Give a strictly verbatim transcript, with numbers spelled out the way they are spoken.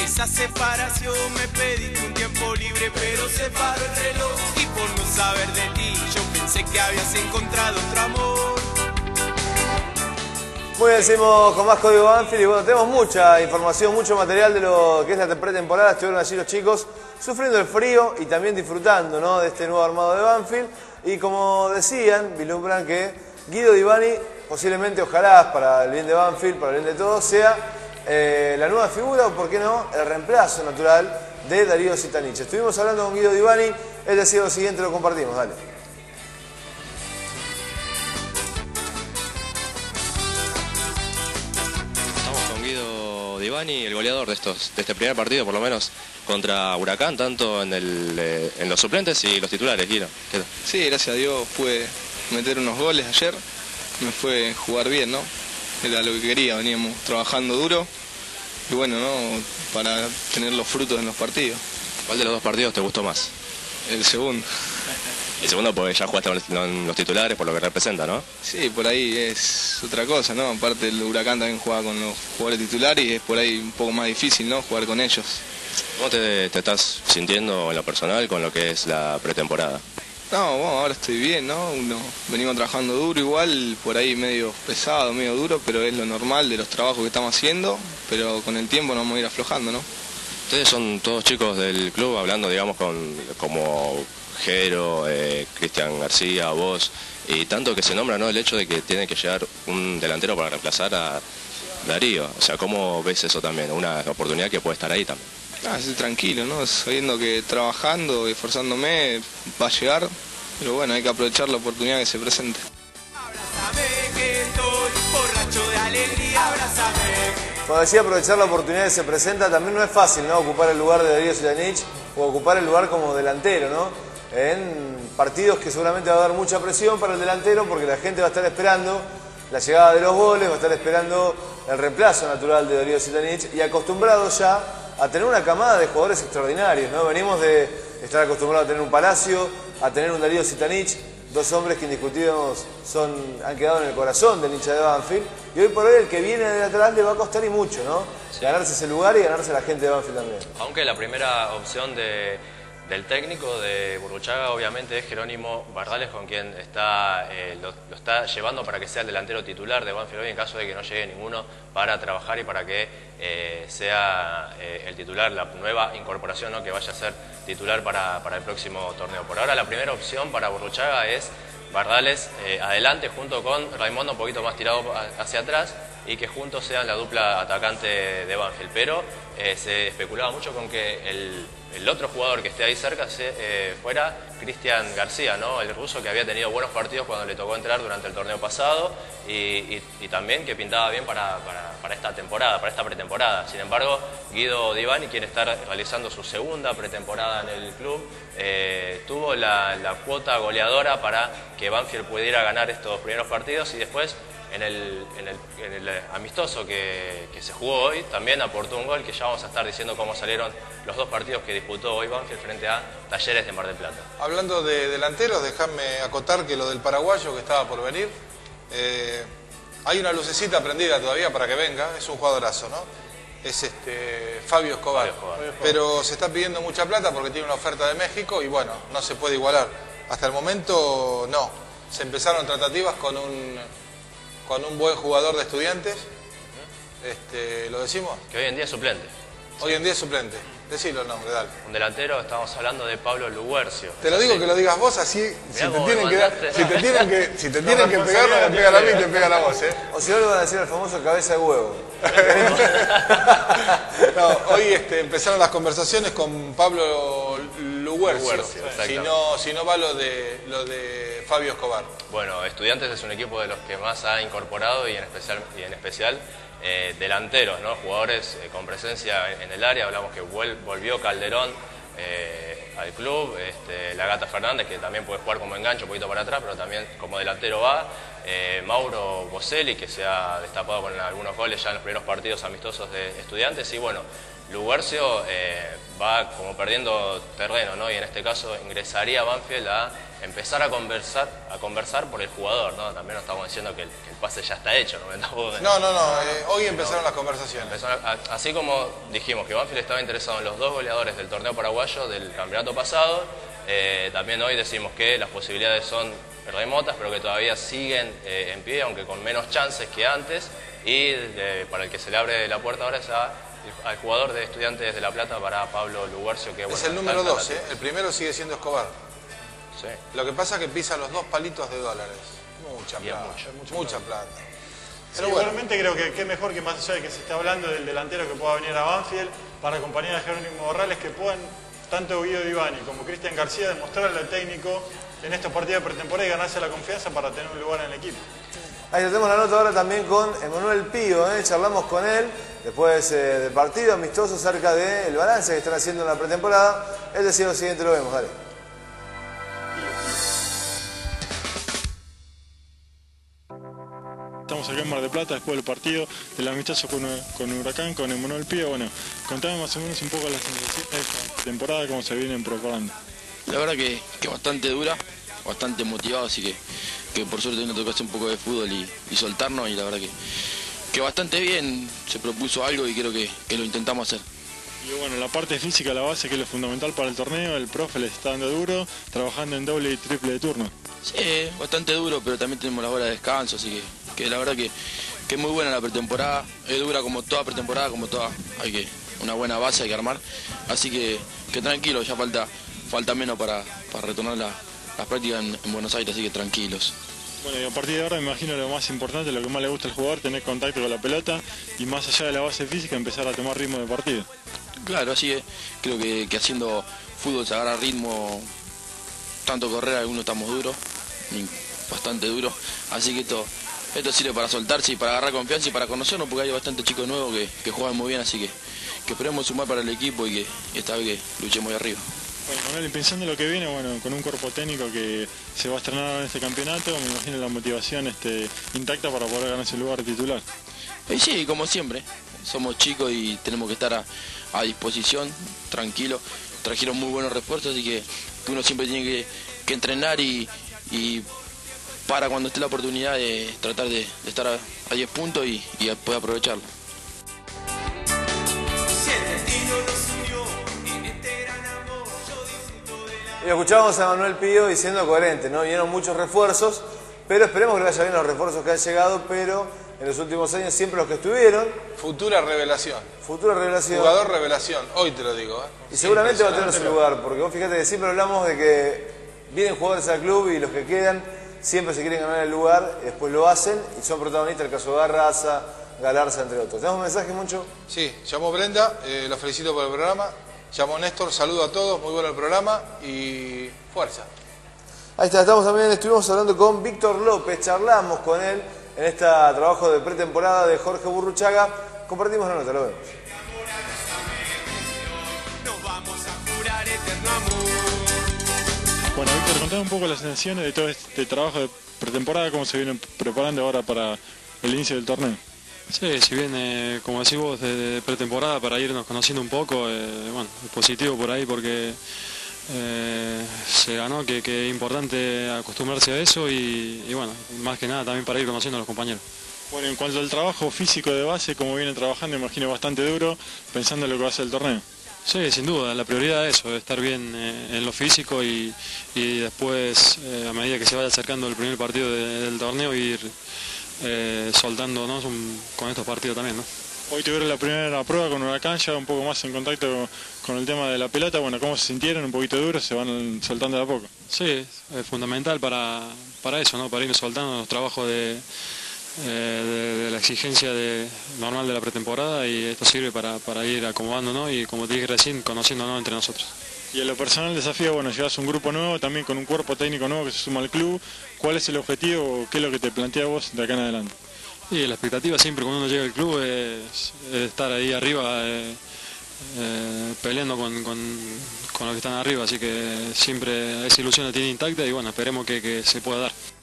esa separación me pediste un tiempo libre, pero se paró el reloj. Y por no saber de ti, yo pensé que habías encontrado otro amor. Muy bien, seguimos con más Código Banfield y bueno, tenemos mucha información, mucho material de lo que es la pretemporada. Estuvieron allí los chicos sufriendo el frío y también disfrutando, ¿no?, de este nuevo armado de Banfield. Y como decían, vislumbran que Guido Divani, posiblemente, ojalá, para el bien de Banfield, para el bien de todos, sea eh, la nueva figura o, por qué no, el reemplazo natural de Darío Zitanich. Estuvimos hablando con Guido Divani, él decía lo siguiente, lo compartimos, dale. Divani, el goleador de estos de este primer partido, por lo menos contra Huracán, tanto en el eh, en los suplentes y los titulares, Guido. Sí, gracias a Dios pude meter unos goles ayer, me fue jugar bien, ¿no? Era lo que quería, veníamos trabajando duro y bueno, ¿no?, para tener los frutos en los partidos. ¿Cuál de los dos partidos te gustó más? El segundo. El segundo porque ya jugaste en los titulares, por lo que representa, ¿no? Sí, por ahí es otra cosa, ¿no? Aparte el Huracán también juega con los jugadores titulares y es por ahí un poco más difícil, ¿no?, jugar con ellos. ¿Cómo te, te estás sintiendo en lo personal con lo que es la pretemporada? No, bueno, ahora estoy bien, ¿no? Uno, venimos trabajando duro igual, por ahí medio pesado, medio duro, pero es lo normal de los trabajos que estamos haciendo, pero con el tiempo nos vamos a ir aflojando, ¿no? Ustedes son todos chicos del club, hablando, digamos, con como Jero, eh, Cristian García, vos, y tanto que se nombra, ¿no?, el hecho de que tiene que llegar un delantero para reemplazar a Darío. O sea, ¿cómo ves eso también? Una oportunidad que puede estar ahí también. Ah, estoy tranquilo, ¿no? Sabiendo que trabajando, esforzándome, va a llegar, pero bueno, hay que aprovechar la oportunidad que se presente. Abrázame que estoy borracho de alegría, abrázame. Cuando decía aprovechar la oportunidad que se presenta, también no es fácil, ¿no?, ocupar el lugar de Darío Zitanich o ocupar el lugar como delantero, ¿no?, en partidos que seguramente va a dar mucha presión para el delantero porque la gente va a estar esperando la llegada de los goles, va a estar esperando el reemplazo natural de Darío Zitanich y acostumbrados ya a tener una camada de jugadores extraordinarios, ¿no? Venimos de estar acostumbrados a tener un Palacio, a tener un Darío Zitanich, dos hombres que indiscutidos son, han quedado en el corazón del hincha de Banfield, y hoy por hoy el que viene de atrás le va a costar y mucho, ¿no? Sí. Ganarse ese lugar y ganarse a la gente de Banfield también. Aunque la primera opción de, del técnico de Burruchaga obviamente es Jerónimo Bardales, con quien está, eh, lo, lo está llevando para que sea el delantero titular de Banfield hoy en caso de que no llegue ninguno para trabajar y para que eh, sea eh, el titular, la nueva incorporación, ¿no?, que vaya a ser titular para, para el próximo torneo. Por ahora la primera opción para Burruchaga es Bardales eh, adelante junto con Raimundo un poquito más tirado hacia atrás y que juntos sean la dupla atacante de Banfield. Pero eh, se especulaba mucho con que el, el otro jugador que esté ahí cerca se, eh, fuera Cristian García, ¿no?, el ruso que había tenido buenos partidos cuando le tocó entrar durante el torneo pasado y, y, y también que pintaba bien para, para, para esta temporada, para esta pretemporada. Sin embargo, Guido Divani, quien está realizando su segunda pretemporada en el club, eh, tuvo la, la cuota goleadora para que Banfield pudiera ganar estos primeros partidos y después en el, en el, en el amistoso que, que se jugó hoy también aportó un gol que ya vamos a estar diciendo cómo salieron los dos partidos que disputó hoy Banfield frente a Talleres de Mar del Plata. Hablando de delanteros, déjame acotar que lo del paraguayo que estaba por venir, eh, hay una lucecita prendida todavía para que venga, es un jugadorazo, ¿no? Es este Fabio Escobar. Fabio Escobar. Pero se está pidiendo mucha plata porque tiene una oferta de México y bueno, no se puede igualar. Hasta el momento no. Se empezaron tratativas con un, con un buen jugador de Estudiantes. Este, ¿Lo decimos? Que hoy en día es suplente. Hoy en día es suplente. Decilo el nombre, dale. Un delantero, estamos hablando de Pablo Luguercio. Te lo digo sí. que lo digas vos, así si te, tienen que, si te tienen que si te tienen que pegar, no me pegan a mí, te pegan a vos, ¿eh? O si no, le van a decir el famoso cabeza de huevo. No, hoy este, empezaron las conversaciones con Pablo Luguercio. Luguercio si, no, si no va lo de, lo de Fabio Escobar. Bueno, Estudiantes es un equipo de los que más ha incorporado y en especial, y en especial eh, delanteros, ¿no? Jugadores eh, con presencia en, en el área. Hablamos que vuel, volvió Calderón eh, al club, este, la Gata Fernández, que también puede jugar como enganche un poquito para atrás, pero también como delantero va. Eh, Mauro Boselli, que se ha destapado con algunos goles ya en los primeros partidos amistosos de Estudiantes. Y bueno, Luguercio eh, va como perdiendo terreno, ¿no? Y en este caso ingresaría Banfield a empezar a conversar, a conversar por el jugador, ¿no? También no estamos diciendo que el, que el pase ya está hecho, ¿no? No, no, no, eh, hoy empezaron las conversaciones. Empezaron a, así como dijimos que Banfield estaba interesado en los dos goleadores del torneo paraguayo del campeonato pasado, eh, también hoy decimos que las posibilidades son remotas, pero que todavía siguen eh, en pie, aunque con menos chances que antes, y de, para el que se le abre la puerta ahora es a, al jugador de Estudiantes de La Plata, para Pablo Luguercio, que bueno, es el número dos, ¿eh? El primero sigue siendo Escobar. Sí. Lo que pasa es que pisa los dos palitos de dólares. Mucha plata. Mucho, mucha, mucha plata. plata. Pero sí, bueno. Igualmente creo que qué mejor que más allá de que se esté hablando del delantero que pueda venir a Banfield, para acompañar a Jerónimo Barrales, que puedan tanto Guido Divani como Cristian García demostrarle al técnico en estos partidos de pretemporada y ganarse la confianza para tener un lugar en el equipo. Ahí tenemos la nota ahora también con Emanuel Pío, ¿eh? Charlamos con él después eh, del partido amistoso acerca del balance que están haciendo en la pretemporada. Él decía lo siguiente, lo vemos, dale. Estamos acá en Mar del Plata después del partido del amistoso con, con Huracán, con Emanuel Pío. Bueno, contame más o menos un poco las sensaciones de esta temporada, cómo se vienen preparando. La verdad que, que bastante dura, bastante motivado, así que, que por suerte nos tocó hacer un poco de fútbol y, y soltarnos, y la verdad que, que bastante bien, se propuso algo y creo que, que lo intentamos hacer. Y bueno, la parte física, la base, que es lo fundamental para el torneo, el profe les está dando duro, trabajando en doble y triple de turno. Sí, bastante duro, pero también tenemos las horas de descanso, así que, que la verdad que, que es muy buena la pretemporada, es dura como toda pretemporada, como toda, hay que una buena base hay que armar, así que, que tranquilo, ya falta, falta menos para, para retornar la, las prácticas en, en Buenos Aires, así que tranquilos. Bueno, y a partir de ahora me imagino lo más importante, lo que más le gusta al jugador, tener contacto con la pelota y más allá de la base física empezar a tomar ritmo de partido. Claro, así es, creo que, que haciendo fútbol se agarra ritmo, tanto correr, algunos estamos duros, bastante duros, así que esto, esto sirve para soltarse y para agarrar confianza y para conocernos, porque hay bastante chicos nuevos que, que juegan muy bien, así que, que esperemos sumar para el equipo y que esta vez que luchemos ahí arriba. Bueno, Manuel, pensando en lo que viene, bueno, con un cuerpo técnico que se va a estrenar en este campeonato, me imagino la motivación este, intacta para poder ganar ese lugar titular. Y sí, como siempre, somos chicos y tenemos que estar a, a disposición, tranquilo. Trajeron muy buenos refuerzos, así que, que uno siempre tiene que, que entrenar y, y para cuando esté la oportunidad de tratar de, de estar a, a diez puntos y, y poder aprovecharlo. Y escuchábamos a Manuel Pío diciendo coherente, ¿no? Vinieron muchos refuerzos, pero esperemos que le vaya bien los refuerzos que han llegado, pero en los últimos años siempre los que estuvieron. Futura revelación. Futura revelación. Jugador revelación, hoy te lo digo. ¿eh? Y seguramente va a tener su lugar, porque vos fíjate que siempre hablamos de que vienen jugadores al club y los que quedan siempre se quieren ganar el lugar, y después lo hacen y son protagonistas, el caso de Garraza, Galarza, entre otros. ¿Tenemos un mensaje, Moncho? Sí, llamó Brenda, eh, los felicito por el programa. Llamó Néstor, saludo a todos, muy bueno el programa y fuerza. Ahí está, estamos también, estuvimos hablando con Víctor López, charlamos con él en este trabajo de pretemporada de Jorge Burruchaga. Compartimos la nota, lo vemos. Bueno, Víctor, contame un poco las sensaciones de todo este trabajo de pretemporada, cómo se vienen preparando ahora para el inicio del torneo. Sí, si bien, eh, como decís vos, de, de pretemporada para irnos conociendo un poco, eh, bueno, es positivo por ahí porque eh, se ganó, que, que es importante acostumbrarse a eso y, y bueno, más que nada también para ir conociendo a los compañeros. Bueno, en cuanto al trabajo físico de base, como vienen trabajando, imagino bastante duro, pensando en lo que va a ser el torneo. Sí, sin duda, la prioridad es eso, estar bien eh, en lo físico y, y después, eh, a medida que se vaya acercando el primer partido de, del torneo, ir eh, soltándonos un, con estos partidos también, ¿no? Hoy tuvieron la primera prueba con Huracán, ya un poco más en contacto con, con el tema de la pelota. Bueno, ¿cómo se sintieron? Un poquito duros, se van soltando de a poco. Sí, es fundamental para, para eso, ¿no? Para ir soltando los trabajos de... Eh, de, de la exigencia de, normal de la pretemporada, y esto sirve para, para ir acomodándonos y, como te dije recién, conociéndonos entre nosotros. Y en lo personal, el desafío, bueno, llevas un grupo nuevo, también con un cuerpo técnico nuevo que se suma al club. ¿Cuál es el objetivo o qué es lo que te plantea vos de acá en adelante? Y la expectativa siempre cuando uno llega al club es, es estar ahí arriba, eh, eh, peleando con, con, con los que están arriba, así que siempre esa ilusión la tiene intacta y bueno, esperemos que, que se pueda dar.